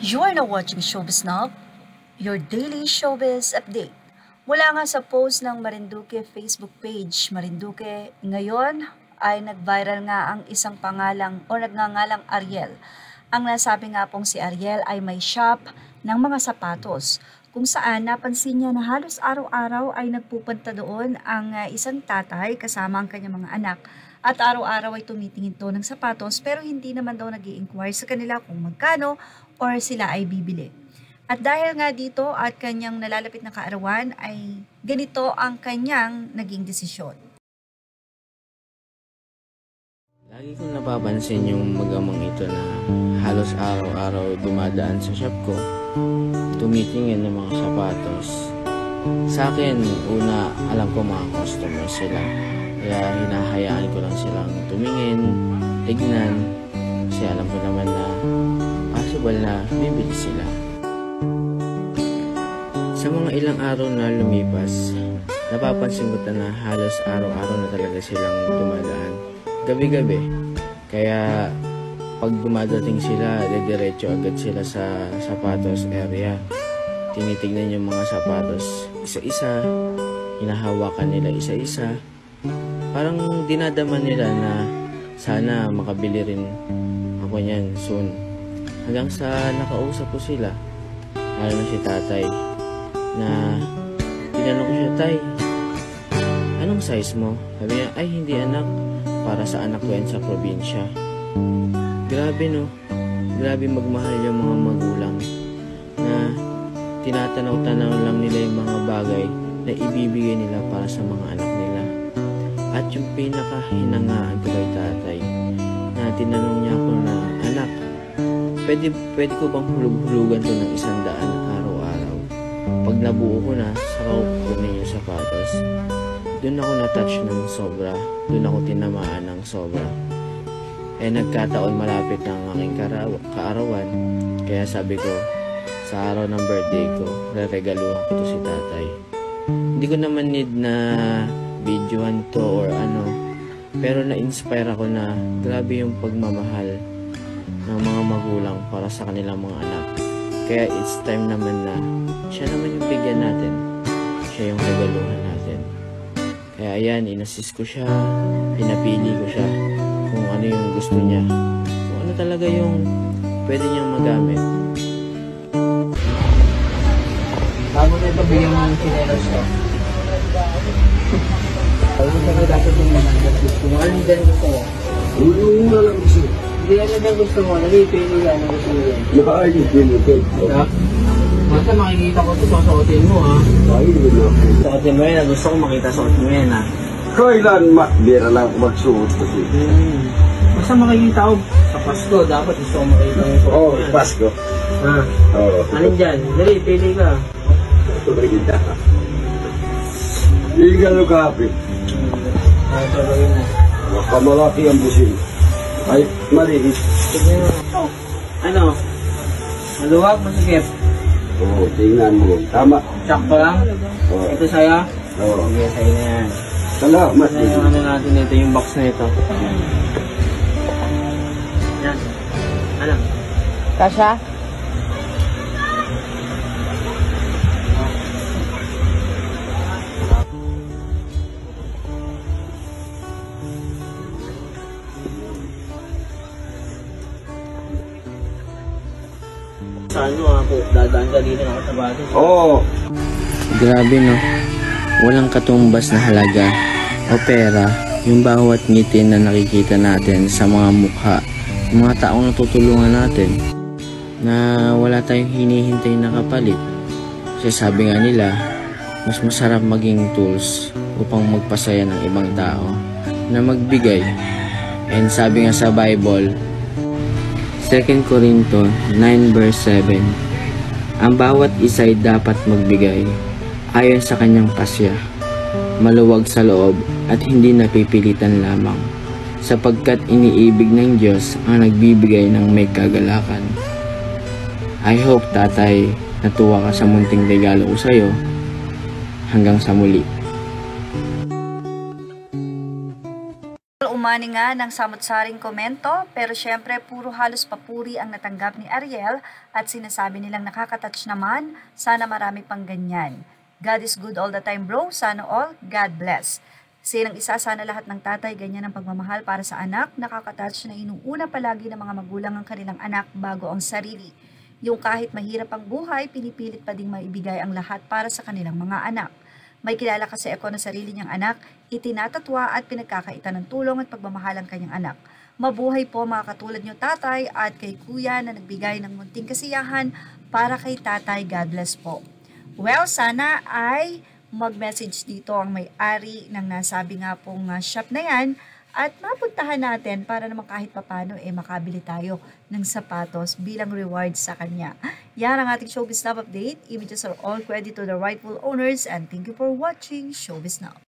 You're now watching Showbiz Now, your daily showbiz update. Mula nga sa post ng Marinduque Facebook page, Marinduque, ngayon ay nag-viral nga ang isang pangalang o nagngangalang Ariel. Ang nasabi nga pong si Ariel ay may shop ng mga sapatos, kung saan napansin niya na halos araw-araw ay nagpupunta doon ang isang tatay kasama ang kanyang mga anak. At araw-araw ay tumitingin to ng sapatos pero hindi naman daw nag-i-inquire sa kanila kung magkano or sila ay bibili. At dahil nga dito at kanyang nalalapit na kaarawan ay ganito ang kanyang naging desisyon. Lagi kong napapansin yung magamang ito na halos araw-araw dumadaan sa shop ko, tumitingin ng mga sapatos. Sa akin, una, alam ko mga customer sila. Kaya hinahayaan ko lang silang tumingin, tignan, kasi alam ko naman na possible na bibili sila. Sa mga ilang araw na lumipas, napapansin ko na halos araw-araw na talaga silang dumadaan. Gabi-gabi. Kaya pag dumadating sila, diretso agad sila sa sapatos area. Tinitignan yung mga sapatos isa-isa, hinahawakan nila isa-isa. Parang dinadaman nila na sana makabili rin ako niyan soon. Hanggang sa nakausap ko sila, lalo na si Tatay, na tinanong ko siya, "Tay, anong size mo?" Sabi niya, "Ay, hindi anak, para sa anak ko yan sa probinsya." Grabe no, grabe magmahal yung mga magulang na tinatanaw-tanaw lang nila yung mga bagay na ibibigay nila para sa mga anak nila. At yung pinakahinangaan ko kay Tatay, na tinanong niya ako na, "Anak, pwede ko bang hulug-hulugan to ng 100 araw-araw? Pag nabuo ko na, saka ko kunin yung sapatos." Doon ako na-touch ng sobra. Doon ako tinamaan ng sobra. Nagkataon malapit ng aking kaarawan. Kaya sabi ko, sa araw ng birthday ko, re-regaluhan ko to si Tatay. Hindi ko naman need na videohan to or ano. Pero na-inspire ako na grabe yung pagmamahal ng mga magulang para sa kanilang mga anak. Kaya it's time naman na siya naman yung bigyan natin. Siya yung regaluhan natin. Kaya ayan, inassist ko siya, pinapili ko siya kung ano yung gusto niya. Kung ano talaga yung pwede niyang magamit. Bago na ito, bigyan mo ng sinelos ko. Bago na dapat yung mga gusto mo. Ano din gusto mo? Yung na lang gusto. Hindi ano din gusto mo. Nalipili ka ano gusto mo yan. Nakakipili ko. Basta makikita ko ito, susuotin mo ha. Suotin mo yan. Gusto ko makita suot mo yan ha. Kailan bira lang magsuot kasi. Basta makikita ko sa Pasko. Dapat gusto ko makita mo yung suot mo Oo, yan. Pasko. Ha? Oo. Alin dyan? Dali, pili ka. Kita. Igalo kape. Ito gawin mo. Makamalaki ang busin. Ay, maliit. Tignan mo. Ano? Maluwag, masikip. Oo, tingnan mo. Tama. Sakto lang? Oo. Ito sa'yo? Oo. Sige, sa'yo na yan. Salamat. Ito yung ano natin ito, yung box na ito. Yan. Ano? Kasha? Sa ano ako, dadaan ka dito ng Sapatos. Oo. Grabe no, walang katumbas na halaga o pera yung bawat ngiti na nakikita natin sa mga mukha ng mga taong natutulungan natin na wala tayong hinihintay na kapalit. Kasi sabi nga nila, mas masarap maging tools upang magpasaya ng ibang tao na magbigay. And sabi nga sa Bible, 2 Corinto 9 verse 7, ang bawat isa'y dapat magbigay ayon sa kanyang pasya, maluwag sa loob at hindi napipilitan lamang, sapagkat iniibig ng Diyos ang nagbibigay ng may kagalakan. I hope, Tatay, natuwa ka sa munting regalo ko sa'yo. Hanggang sa muli. umani nga ng samot-saring komento, pero syempre puro halos papuri ang natanggap ni Ariel at sinasabi nilang nakakatouch naman, sana marami pang ganyan. God is good all the time bro, sana all, God bless. Silang isa, sana lahat ng tatay ganyan ang pagmamahal para sa anak, nakakatouch na inuuna palagi ng mga magulang ang kanilang anak bago ang sarili. Yung kahit mahirap ang buhay, pinipilit pa ding maibigay ang lahat para sa kanilang mga anak. May kilala kasi ako na sarili niyang anak, itinatatwa at pinagkakaitan ng tulong at pagmamahal ang kanyang anak. Mabuhay po mga katulad niyo tatay at kay kuya na nagbigay ng munting kasiyahan para kay tatay. God bless po. Well, sana ay mag-message dito ang may-ari ng nasabi nga pong shop na yan at mapuntahan natin para naman kahit papano makabili tayo ng sapatos bilang reward sa kanya. Yan ang ating Showbiz Now update. Images are all credit to the rightful owners and thank you for watching Showbiz Now.